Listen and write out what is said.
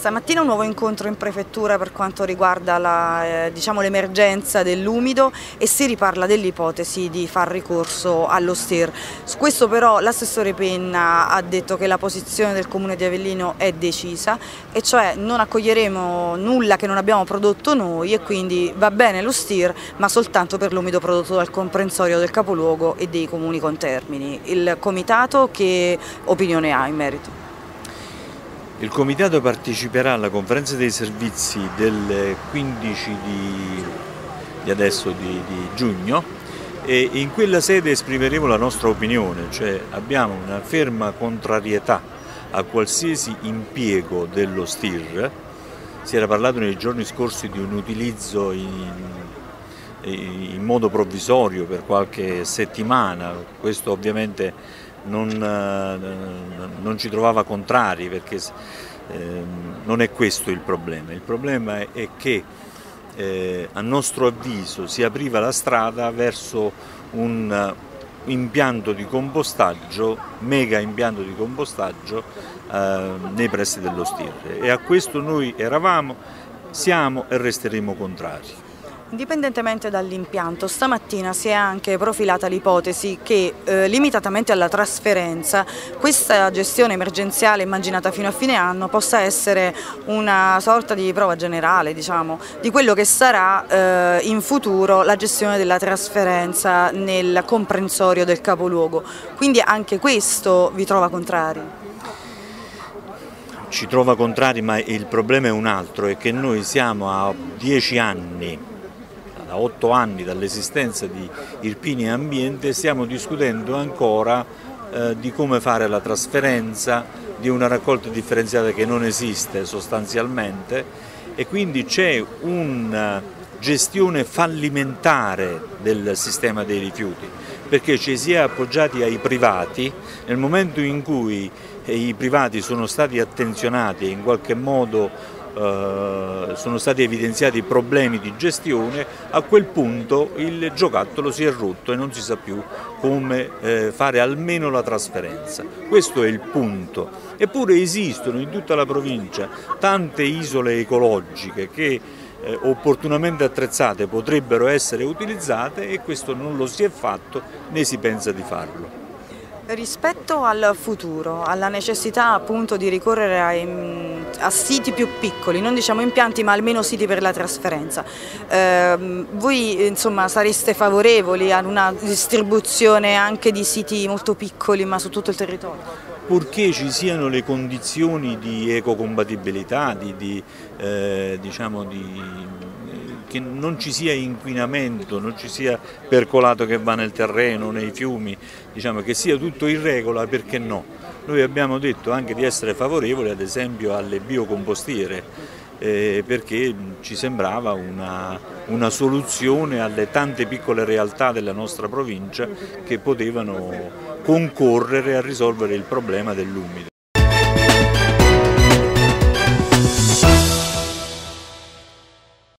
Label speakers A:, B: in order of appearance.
A: Stamattina un nuovo incontro in prefettura per quanto riguarda l'emergenza dell'umido e si riparla dell'ipotesi di far ricorso allo STIR. Su questo però l'assessore Penna ha detto che la posizione del Comune di Avellino è decisa, e cioè non accoglieremo nulla che non abbiamo prodotto noi, e quindi va bene lo STIR ma soltanto per l'umido prodotto dal comprensorio del capoluogo e dei comuni contermini. Il comitato che opinione ha in merito?
B: Il Comitato parteciperà alla conferenza dei servizi del 15 di giugno, e in quella sede esprimeremo la nostra opinione, cioè abbiamo una ferma contrarietà a qualsiasi impiego dello STIR. Si era parlato nei giorni scorsi di un utilizzo in modo provvisorio per qualche settimana. Questo ovviamente non ci trovava contrari, perché non è questo il problema è che a nostro avviso si apriva la strada verso un impianto di compostaggio, mega impianto di compostaggio nei pressi dello STIR, e a questo noi eravamo, siamo e resteremo contrari.
A: Indipendentemente dall'impianto, stamattina si è anche profilata l'ipotesi che, limitatamente alla trasferenza, questa gestione emergenziale immaginata fino a fine anno possa essere una sorta di prova generale, diciamo, di quello che sarà in futuro la gestione della trasferenza nel comprensorio del capoluogo. Quindi anche questo vi trova contrari?
B: Ci trova contrari, ma il problema è un altro, è che noi siamo a 10 anni, da 8 anni dall'esistenza di Irpini Ambiente, stiamo discutendo ancora di come fare la trasferenza di una raccolta differenziata che non esiste sostanzialmente, e quindi c'è una gestione fallimentare del sistema dei rifiuti, perché ci si è appoggiati ai privati. Nel momento in cui i privati sono stati attenzionati e in qualche modo sono stati evidenziati problemi di gestione, a quel punto il giocattolo si è rotto e non si sa più come fare almeno la trasferenza. Questo è il punto. Eppure esistono in tutta la provincia tante isole ecologiche che opportunamente attrezzate potrebbero essere utilizzate, e questo non lo si è fatto né si pensa di farlo.
A: Rispetto al futuro, alla necessità appunto di ricorrere a siti più piccoli, non diciamo impianti ma almeno siti per la trasferenza, voi insomma sareste favorevoli ad una distribuzione anche di siti molto piccoli ma su tutto il territorio?
B: Purché ci siano le condizioni di ecocompatibilità, che non ci sia inquinamento, non ci sia percolato che va nel terreno, nei fiumi, che sia tutto in regola, perché no? Noi abbiamo detto anche di essere favorevoli ad esempio alle biocompostiere, perché ci sembrava una soluzione alle tante piccole realtà della nostra provincia che potevano concorrere a risolvere il problema dell'umido.